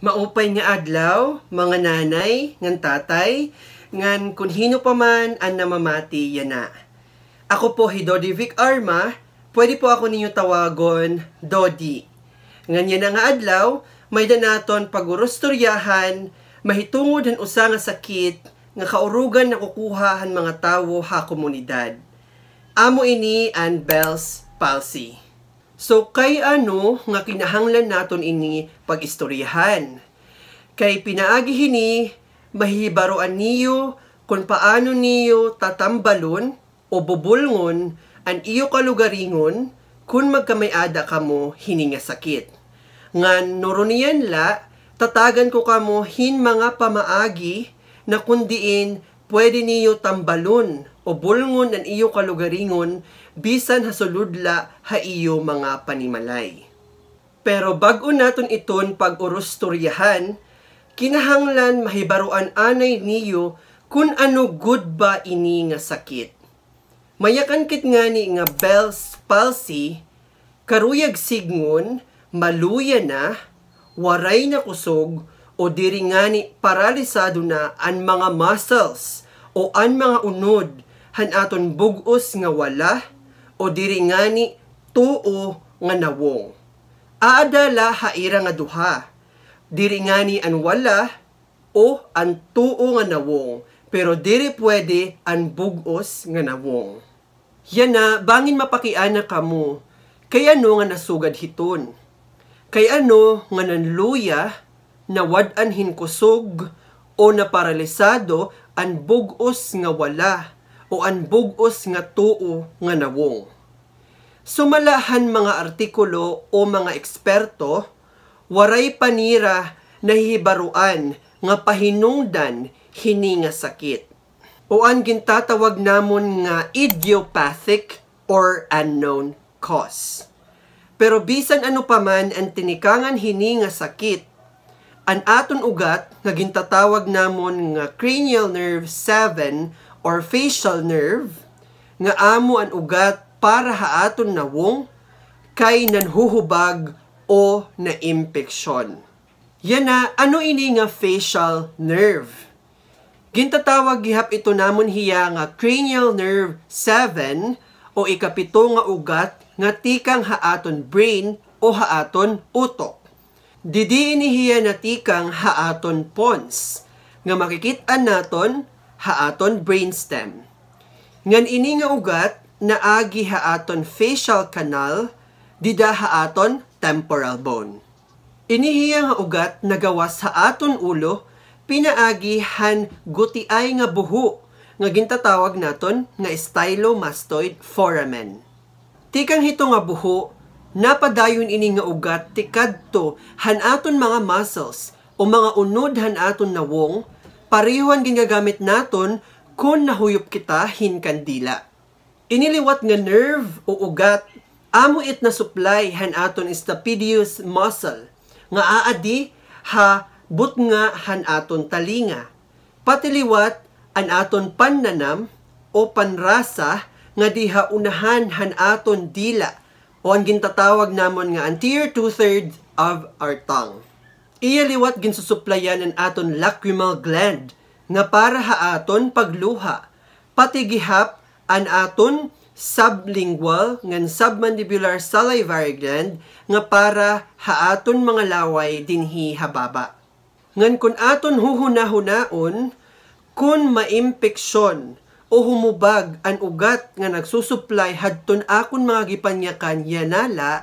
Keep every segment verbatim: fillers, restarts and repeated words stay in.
Maupay nga adlaw, mga nanay, ngan tatay, ngan kung hino pa man ang namamati yana. Ako po hi Dodi Vic Arma, pwede po ako ninyo tawagon Dodi. Ngan yan nga adlaw, may danaton pagurustoryahan, mahitungod han usa nga sakit, nga kaurugan na kukuha han mga tawo ha komunidad. Amo ini ang Bell's Palsy. So, kay ano nga kinahanglan naton ini pag-istoryahan? Kay pinaagi hini, mahibaroan niyo kung paano niyo tatambalon o bubulngon ang iyo kalugaringon kung magkamayada kamo hini nga sakit. Ngan noroniyan la, tatagan ko kamo hin mga pamaagi na kundiin pwede niyo tambalon o bulngon ang iyo kalugaringon bisan hasuludla ha iyo mga panimalay. Pero bago naton iton pag-urustoryahan, kinahanglan mahibaruan anay niyo kung ano good ba ini nga sakit. Mayakan kit nga ni nga Bell's Palsy, karuyag signgon, maluya na, waray na kusog, o diri nga ni paralisado na ang mga muscles o ang mga unod han aton bugos nga wala, o diri nga ni tuo nga nawong. Aadala haira nga duha, diri nga ni an wala o an tuo nga nawong, pero diri pwede an bugos nga nawong. Yan na, bangin mapakiana kamo, kay ano nga nasugad hiton. Kay ano nga nanluya, nawad-an hinkusog, o naparalisado an bugos nga wala, o an bugos nga tuo nga nawong. Sumalahan mga artikulo o mga eksperto, waray panira nahihibaruan nga pahinungdan hini nga sakit. O ang gintatawag namon nga idiopathic or unknown cause. Pero bisan ano paman ang tinikangan hini nga sakit, ang aton ugat nga gintatawag namon nga cranial nerve seven or facial nerve, nga amo ang ugat para haaton nawong, kay nanhuhubag o na-impeksyon. Yan na, ano ini nga facial nerve? Gintatawag gihap ito namon hiya nga cranial nerve seven o ikapito nga ugat nga tikang haaton brain o haaton utok. Didiin hiya na tikang haaton pons, nga makikita naton haaton brainstem. Ngan ini nga ugat naagi haaton facial canal, dida haaton temporal bone. Ini hiya nga ugat nagawas haaton ulo, pinaagi han gutiay nga buho, nga gintatawag naton nga stylomastoid foramen. Tikang hito nga buho, napadayon ini nga ugat tikadto han aton mga muscles o mga unod han aton nawong, parehuan ginagamit naton kung nahuyop kita hin kandila. Iniliwat nga nerve o ugat, amo it na supply han aton stapedius muscle, nga aadi ha but nga han aton talinga. Patiliwat an aton pannanam o panrasa nga diha unahan han aton dila o ang gintatawag namon nga anterior two-thirds of our tongue. Iyaliwat ginsusuplayan ang aton lacrimal gland nga para haaton pagluha. Pati gihap an aton sublingual ngan submandibular salivary gland nga para haaton mga laway dinhi hababa. Ngan kun aton huhuna-hunaon, kun maimpeksyon o humubag ang ugat nga nagsusupply hadton akon mga gipanyakan yanala,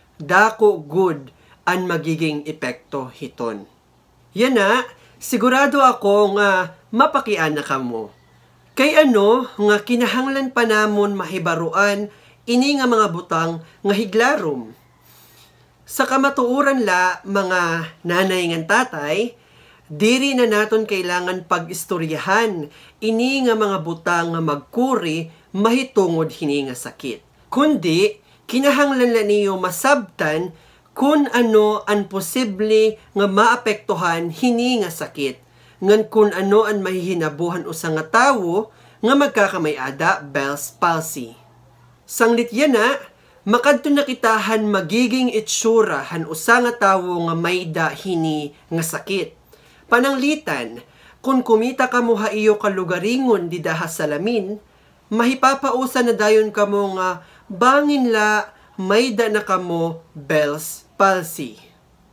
dako good ang magiging epekto hiton. Yan na, sigurado ako nga mapakian na kamo. Kay ano nga kinahanglan pa namon mahibaruan ini nga mga butang nga higlarom. Sa kamatuoran la mga nanay ngan tatay, diri na naton kailangan pag-istoryahan ini nga mga butang nga magkuri mahitungod hini nga sakit. Kundi kinahanglan la niyo masabtan kung ano ang posible nga maapektuhan hini nga sakit. Ngan kung ano ang mahihinabuhan usa nga tawo nga magkakamayada Bell's Palsy. Sanglit yan na, Makadto nakitahan magiging itsura han usa nga tawo nga mayda hini nga sakit. Pananglitan, kung kumita kamo ha iyo kalugaringon di daha salamin, mahipapausa na dayon kamo nga bangin la mayda na kamo Bell's palsy.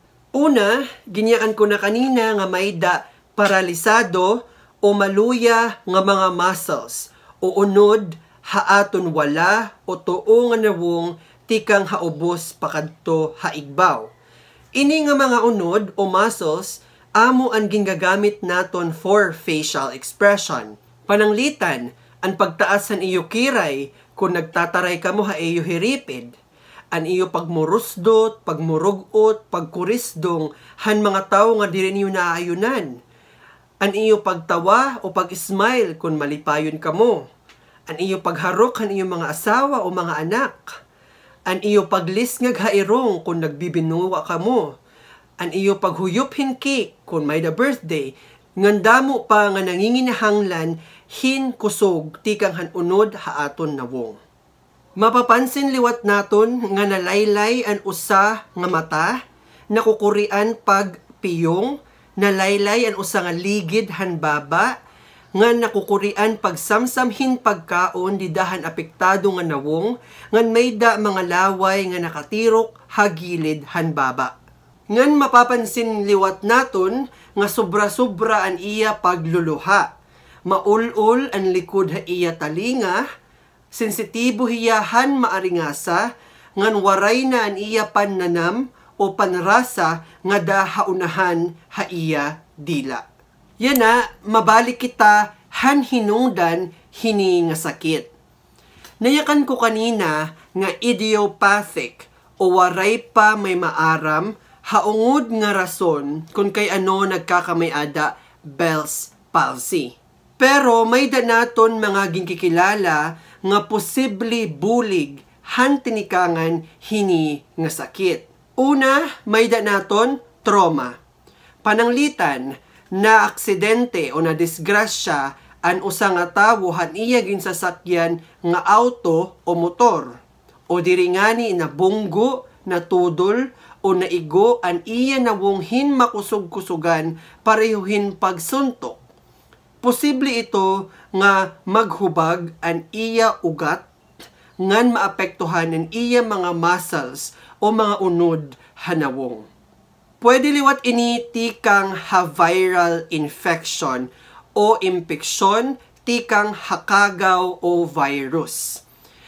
Una, ginyakan ko na kanina nga mayda paralisado o maluya nga mga muscles o unod haaton wala o tuo nga nawong tikang haubos pakadto haigbaw. Ini nga mga unod o muscles amo ang gingagamit naton for facial expression. Pananglitan, ang pagtaas san iyo kiray kung nagtataray ka mo ha iyo hiripid. An iyo pagmurusdot, pagmurugot, pagkurisdong han mga tao nga diri niyo naayunan. An iyo pagtawa o pag-smile kung malipayon ka mo. An iyo pagharok han iyo mga asawa o mga anak. An iyo paglisngag hairong kung nagbibinuwa ka mo. An iyo paghuyop hinki kung may da birthday, ngandamo pa nga nanginginahanglan hin kusog tikang hanunod haaton nawong. Mapapansin liwat naton nga nalaylay an usa nga mata, nakukurian pag piyong, nalaylay an usa nga ligid han baba, nga nakukurian pag samsamhin pagkaon didahan apektado nga nawong, ngan mayda mga laway nga nakatirok hagilid han baba. Ngan mapapansin liwat naton nga sobra-sobra an iya pagluluha. Maulol ang likod ha iya talinga, sensitibo hiyahan maaringasa, ngan waray na an iya pannanam o panrasa nga dahaunahan ha iya dila. Yan na, mabalik kita han hinungdan hini nga sakit. Nayakan ko kanina nga idiopathic o waray pa may maaram haungod nga rason kung kay ano nagkakamayada Bell's palsy. Pero may da naton mga ginkikilala nga posible bulig han tinikangan hini nga sakit. Una, may da naton trauma. Pananglitan, na aksidente o na disgrasya an usa nga tawo han iya ginsasakyan nga auto o motor. O diri ngani na bunggo, na tudol, o naigo an iya nawonghin makusog-kusugan parehuhin pagsuntok. Posible ito nga maghubag an iya ugat ngan maapektuhan ang iya mga muscles o mga unod hanawong. Pwede liwat ini tikang ha-viral infection o impeksyon tikang hakagaw o virus.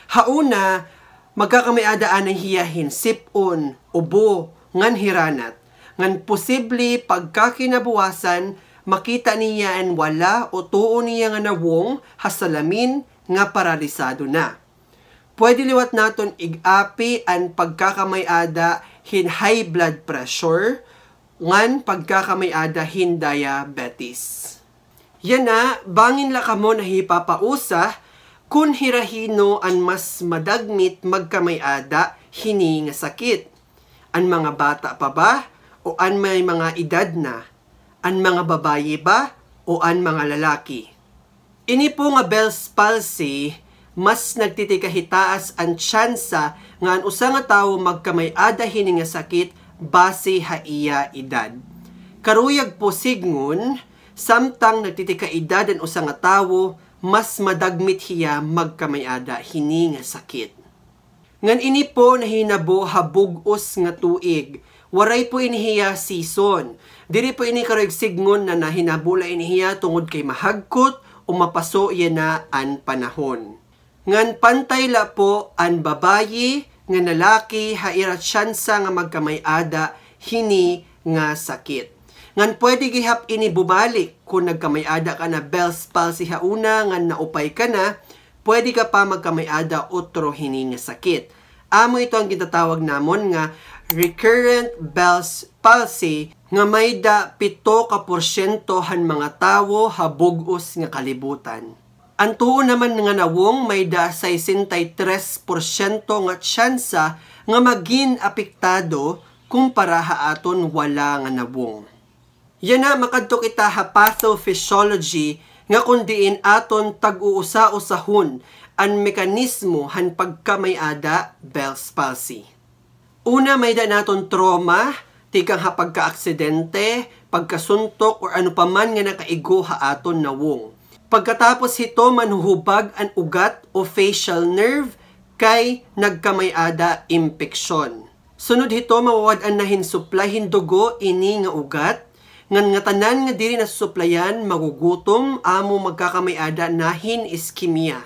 Hauna, magkakamayadaan ng hiyahin, sipon, ubo, ngan hiranat. Ngan posible pagkakinabuwasan, makita niya ang wala o tuo niya nga nawong hasalamin nga paralisado na. Pwede liwat naton ig-api ang pagkakamayada hin high blood pressure, ngan pagkakamayada hin diabetes. Yan na, bangin la kamo na hipapausa, kun hirahino an mas madagmit magkamayada hini nga sakit. An mga bata pa ba o an may mga edad na? An mga babaye ba o an mga lalaki? Ini po nga Bell's palsy, mas nagtitikahitaas ang tsansa nga an usa nga tawo magkamayada hini nga sakit base ha iya edad. Karuyag po signon, samtang nagtitikaedad ang usa nga tawo, mas madagmit hiya magkamayada hini nga sakit. Ngan ini po nahinabo habugos nga tuig. Waray po inihiya season. Diri po ini karuyag signon na nahinabula inihiya tungod kay mahagkot o mapaso yan na an panahon. Ngan pantay la po an babayi nga nalaki haira tsansa nga magkamayada hini nga sakit. Ngan pwede gihap ini bumalik kung nagkamayada ka na Bell's palsy hauna ngan naupay ka na, pwede ka pa magkamayada otro hini nga sakit. Amo ito ang gitatawag namon nga recurrent Bell's palsy nga may da pito ka porsyento han mga tawo habugos nga kalibutan. Ang tuo naman nga nawong may da sesentaytres porsyento nga tsansa nga magin apektado kumpara haaton wala nga nawong. Yan na makadto kita ha pathophysiology nga kundiin aton tag-uusa-usahon ang mekanismo han pagkamayada Bell's palsy. Una, may da naton trauma, tikang ha pagka-aksidente, pagkasuntok, or ano paman nga nakaigo ha aton na wong. Pagkatapos hito, manhuhubag ang ugat o facial nerve kay nagkamayada impeksyon. Sunod hito, mawawad-an nahin suplahin dugo ini nga ugat, ngan nga tanan nga diri nasusuplayan, magugutom, amo magkakamayada nahin iskemia.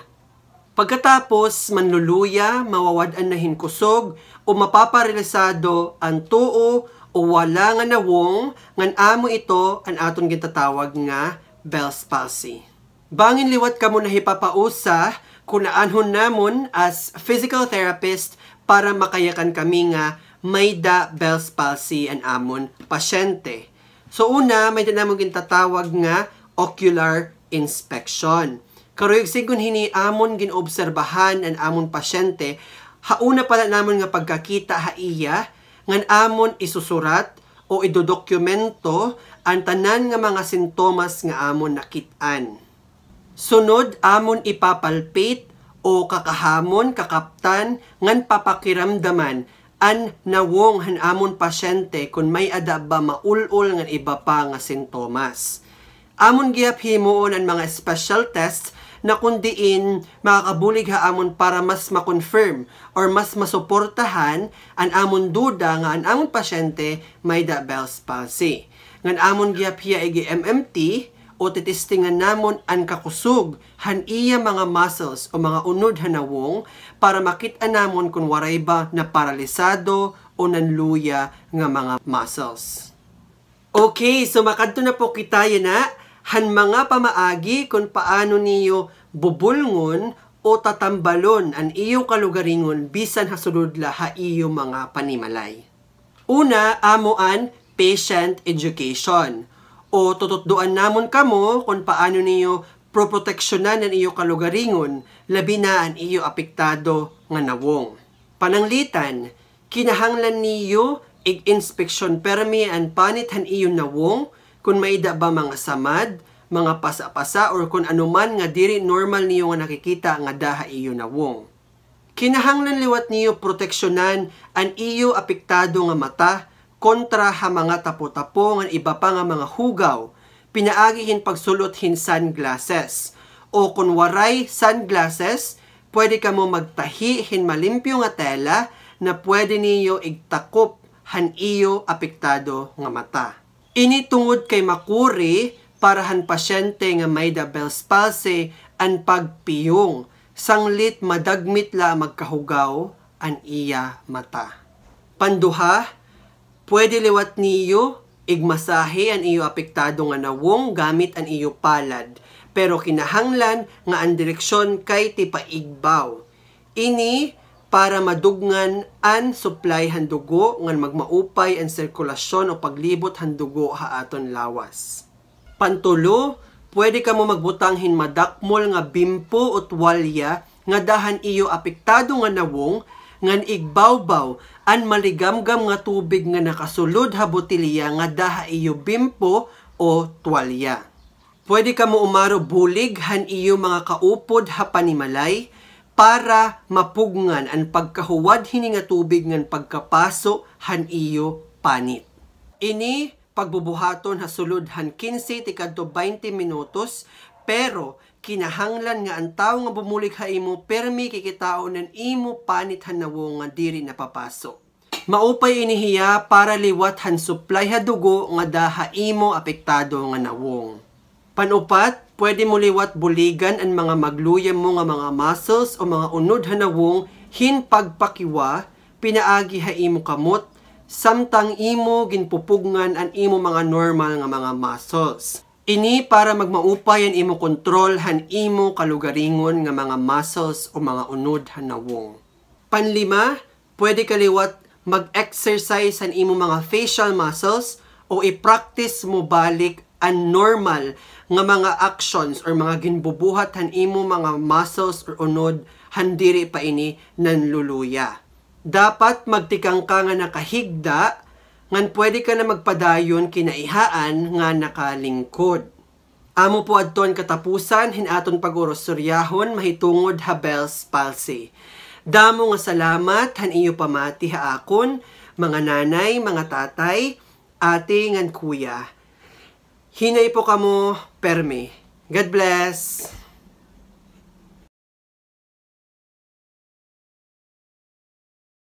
Pagkatapos, manluluya, mawawad-an nahin kusog, o mapaparelisado ang tuo o wala nga nawong, ngan amo ito ang aton gitatawag nga Bell's palsy. Bangin liwat kamo na hipapausa, kunaanhon namon as physical therapist para makayakan kami nga may da Bell's palsy ang amon pasyente. So una, may da namon gintatawag nga ocular inspection. Karuyog sigun hini amon ginobserbahan ang amon pasyente, hauna pala namon nga pagkakita ha iya, ngan amon isusurat o idodokumento ang tanan nga mga sintomas nga amon nakit-an. Sunod, amon ipapalpate o kakahamon, kakaptan, ngan papakiramdaman an nawong han amon pasyente kung may ada ba maulol ngan iba pa nga sintomas. Amon giyap himuon ang mga special tests na kundiin makakabulig ha amon para mas makonfirm or mas masuportahan ang amon duda nga ang amon pasyente may da Bell's palsy. Ngan amon giyap hiya igi M M T o titistingan namon ang kakusog han iya mga muscles o mga unod hanawong para makita namon kung waray ba na paralisado o nanluya nga mga muscles. Okay, so makadto na po kita na han mga pamaagi kung paano niyo bubulngon o tatambalon ang iyo kalugaringon bisan hasulod la ha iyo mga panimalay. Una, amoan patient education o tututduan namon kamo kung paano niyo proproteksyonan ang iyo kalugaringon labi na ang iyo apektado nga nawong. Pananglitan, kinahanglan niyo ig-inspeksyon permi ang panit han iyo nawong kung maida ba mga samad, mga pasa-pasa, or kung anuman nga diri normal niyo nga nakikita nga daha iyo nawong. Kinahanglan liwat niyo proteksyonan ang iyo apektado nga mata kontra ha mga tapo-tapo nga iba pa nga mga hugaw, pinaagihin pagsulothin sunglasses. O kung waray sunglasses, pwede ka mo magtahi hin malimpyo nga tela na pwede niyo igtakop han iyo apektado nga mata. Ini tungod kay makuri para han pasyente nga may da Bell's palsy ang pagpiyong, sanglit madagmit la magkahugaw ang iya mata. Panduha, pwede liwat niyo igmasahe ang iyo apektado nga nawong gamit ang iyo palad, pero kinahanglan nga ang direksyon kay tipaigbaw. Ini para madugnan an supply han dugo ngan magmaupay ang sirkulasyon o paglibot han dugo ha aton lawas. Pantulo, pwede ka mo magbutang hin madakmol nga bimpo o tuwalya nga dahan iyo apektado nga nawong ngan igbawbaw an maligamgam nga tubig nga nakasulod ha botilya nga daha iyo bimpo o tuwalya. Pwede ka mo umaro bulig han iyo mga kaupod ha panimalay para mapugngan ang pagkahuwad hini nga tubig ngan pagkapaso han iyo panit. Ini pagbubuhaton ha sulod han quince tikadto twenty minutos, pero kinahanglan nga ang tao nga bumulig ha imo permi kikitaon ng imo panit han nawong nga diri napapaso. Maupay inihiya para liwat han supply ha dugo nga daha imo apektado nga nawong. Panupat, pwede mo liwat buligan ang mga magluyam mo nga mga muscles o mga unod hanawong hin pagpakiwa, pinaagi ha imo kamot, samtang imo ginpupugngan ang imo mga normal nga mga muscles. Ini para magmaupay ang imo kontrol han imo kalugaringon nga mga muscles o mga unod hanawong. Panlima, pwede ka liwat mag-exercise han imo mga facial muscles o i-practice mo balik ang normal nga mga actions or mga ginbubuhat han imo mga muscles or unod handiri pa ini nanluluya. Dapat magtikang ka nga nakahigda ngan pwede ka na magpadayon kinaihaan nga nakalingkod. Amo po adton katapusan hinaton pag-urostoryahon mahitungod ha Bell's palsy. Damo nga salamat han iyo pamati ha akon, mga nanay, mga tatay, ate ngan kuya. Hinay po kamo permi. God bless.